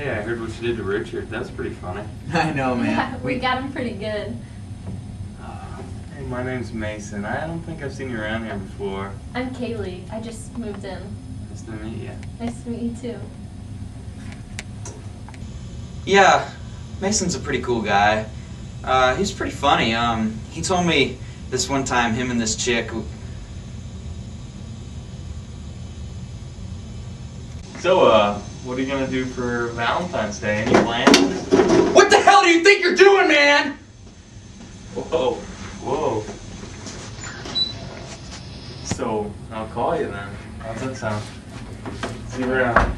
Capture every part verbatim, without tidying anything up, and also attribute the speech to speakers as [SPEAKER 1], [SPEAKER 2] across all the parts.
[SPEAKER 1] Hey, I heard what you did to Richard. That's pretty funny.
[SPEAKER 2] I know, man.
[SPEAKER 3] Yeah, we got him pretty good.
[SPEAKER 1] Uh, hey, my name's Mason. I don't think I've seen you around here before.
[SPEAKER 3] I'm Kaylee. I just moved in.
[SPEAKER 1] Nice to meet you.
[SPEAKER 3] Nice to meet you too.
[SPEAKER 2] Yeah, Mason's a pretty cool guy. Uh, he's pretty funny. Um, he told me this one time him and this chick.
[SPEAKER 1] So, uh, what are you gonna do for Valentine's Day? Any plans?
[SPEAKER 2] What the hell do you think you're doing, man?
[SPEAKER 1] Whoa, whoa. So, I'll call you then. How's that sound? See you around.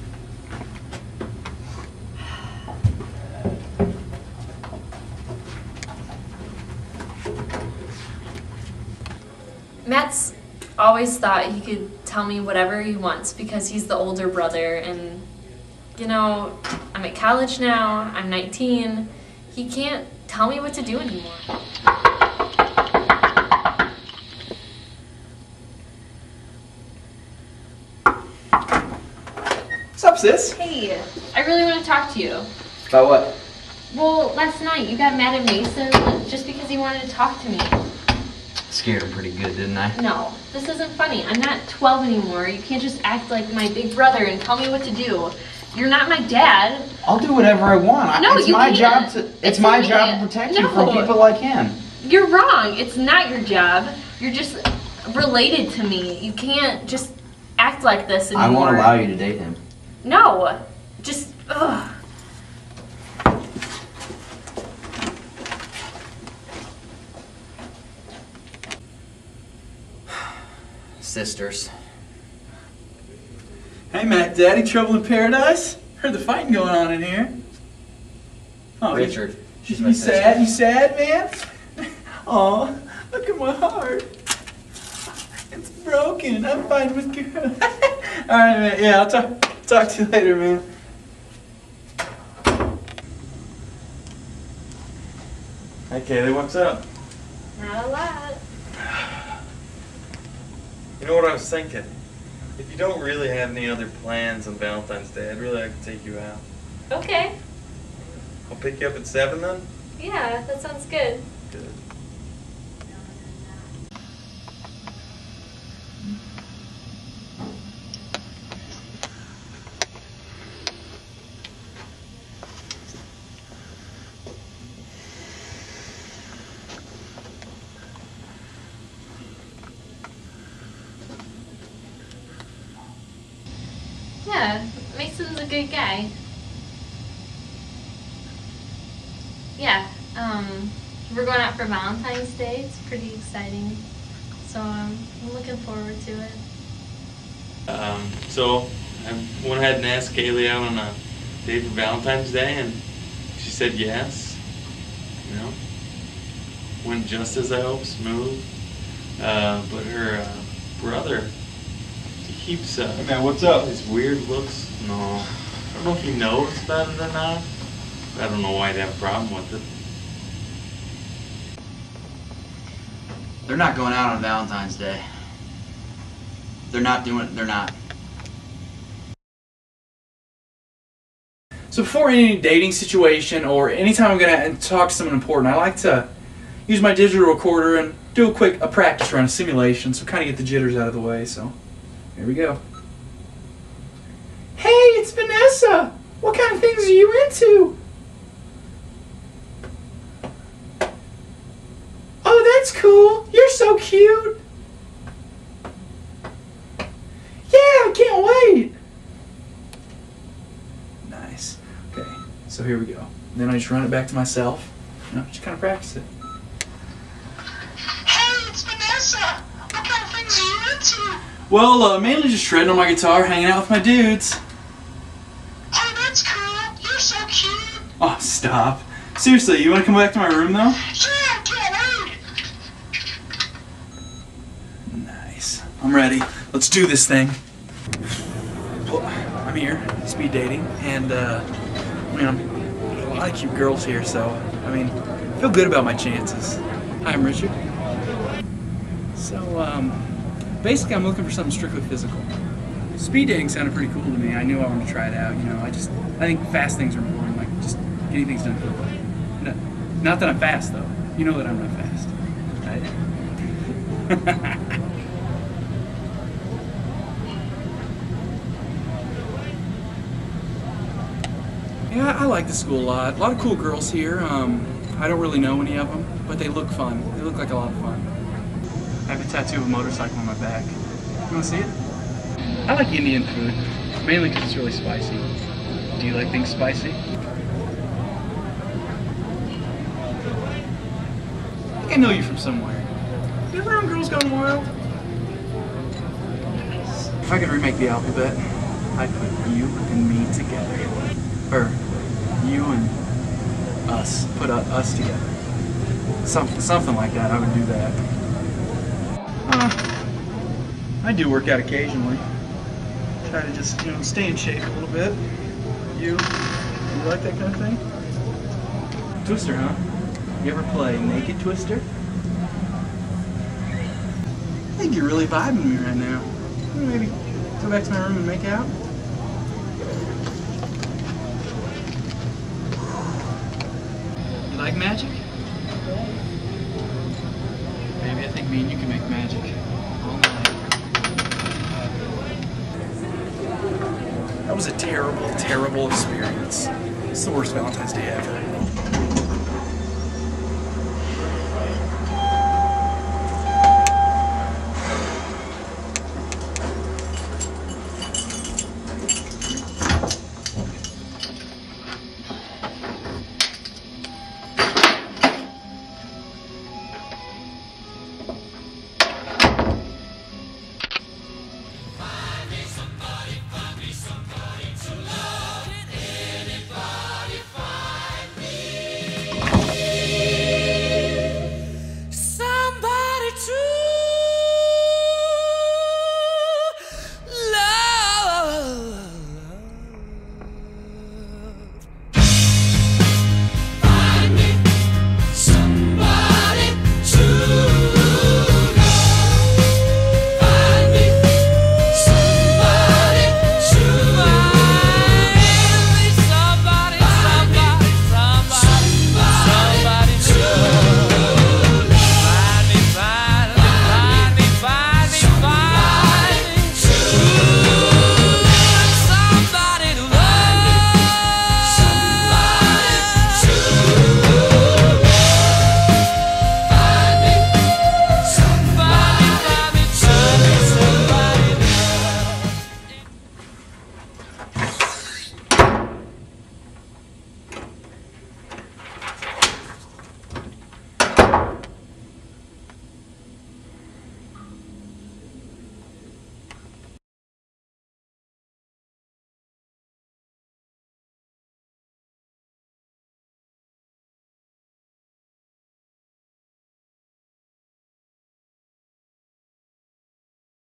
[SPEAKER 3] Matt's always thought he could tell me whatever he wants because he's the older brother, and you know, I'm at college now, I'm nineteen. He can't tell me what to do anymore.
[SPEAKER 2] What's up, sis?
[SPEAKER 3] Hey, I really want to talk to you.
[SPEAKER 2] About what?
[SPEAKER 3] Well, last night you got mad at Mason just because he wanted to talk to me.
[SPEAKER 2] Scared him pretty good, didn't I?
[SPEAKER 3] No, this isn't funny. I'm not twelve anymore. You can't just act like my big brother and tell me what to do. You're not my dad.
[SPEAKER 2] I'll do whatever I want. I-
[SPEAKER 3] No,
[SPEAKER 2] it's
[SPEAKER 3] you
[SPEAKER 2] my
[SPEAKER 3] can't.
[SPEAKER 2] job to. It's,
[SPEAKER 3] It's
[SPEAKER 2] my
[SPEAKER 3] me.
[SPEAKER 2] job to protect you
[SPEAKER 3] No.
[SPEAKER 2] from people like him.
[SPEAKER 3] You're wrong. It's not your job. You're just related to me. You can't just act like this anymore.
[SPEAKER 2] I won't allow you to date him.
[SPEAKER 3] No. Just, ugh.
[SPEAKER 2] Sisters.
[SPEAKER 4] Hey, Mac Daddy, trouble in paradise? Heard the fighting going on in here. Oh,
[SPEAKER 2] Richard.
[SPEAKER 4] You,
[SPEAKER 2] She's
[SPEAKER 4] you
[SPEAKER 2] my
[SPEAKER 4] sad?
[SPEAKER 2] sister.
[SPEAKER 4] You sad, man? Aw, look at my heart. It's broken. I'm fighting with girls. All right, man. Yeah, I'll talk, talk to you later, man.
[SPEAKER 1] Hey, Kaylee, what's up?
[SPEAKER 3] Not a lot.
[SPEAKER 1] You know what I was thinking? If you don't really have any other plans on Valentine's Day, I'd really like to take you out.
[SPEAKER 3] Okay.
[SPEAKER 1] I'll pick you up at seven then?
[SPEAKER 3] Yeah, that sounds good.
[SPEAKER 1] Good.
[SPEAKER 3] Yeah, Mason's a good guy. Yeah, um, we're going out for Valentine's Day. It's pretty exciting. So um, I'm looking forward to it.
[SPEAKER 1] Um, so I went ahead and asked Kaylee out on a date for Valentine's Day, and she said yes. You know, went just as I hoped, smooth. Uh, but her uh, brother, he keeps uh,
[SPEAKER 4] Hey, man, what's up?
[SPEAKER 1] these weird looks. No, I don't know if he knows about it or not. I don't know why he'd have a problem with it.
[SPEAKER 2] They're not going out on Valentine's Day. They're not doing. They're not.
[SPEAKER 4] So before any dating situation or anytime I'm gonna talk to someone important, I like to use my digital recorder and do a quick a practice run, a simulation, so kind of get the jitters out of the way. So here we go. Hey, it's Vanessa. What kind of things are you into? Oh, that's cool. You're so cute. Yeah, I can't wait. Nice. Okay, so here we go. Then I just run it back to myself. You know, just kind of practice it.
[SPEAKER 5] Hey, it's Vanessa! What kind of things are you into?
[SPEAKER 4] Well, uh, mainly just shredding on my guitar, hanging out with my dudes.
[SPEAKER 5] Oh, that's cool! You're so cute!
[SPEAKER 4] Oh, stop. Seriously, you want to come back to my room, though?
[SPEAKER 5] Yeah, I can't wait!
[SPEAKER 4] Nice. I'm ready. Let's do this thing. Well, I'm here, speed dating, and, uh, I mean, I'm, there's a lot of cute girls here, so, I mean, I feel good about my chances. Hi, I'm Richard. So, um, basically I'm looking for something strictly physical. speed dating sounded pretty cool to me. I knew I wanted to try it out. You know, I just I think fast things are boring. Like just getting things done quickly. No, not that I'm fast though. You know that I'm not fast, right? Yeah, I like the school a lot. A lot of cool girls here. Um, I don't really know any of them, but they look fun. They look like a lot of fun. I have a tattoo of a motorcycle on my back. You want to see it? I like Indian food, mainly because it's really spicy. Do you like things spicy? I think I know you from somewhere. You ever on Girls Gone Wild? If I could remake the alphabet, I'd put you and me together. Or you and us. Put uh, us together. Something, something like that. I would do that. Uh, I do work out occasionally. Try to just, you know, stay in shape a little bit. You, you like that kind of thing? Twister, huh? You ever play Naked Twister? I think you're really vibing me right now. Maybe go back to my room and make out? You like magic? Maybe I think me and you can make magic all night. That was a terrible, terrible experience. It's the worst Valentine's Day ever.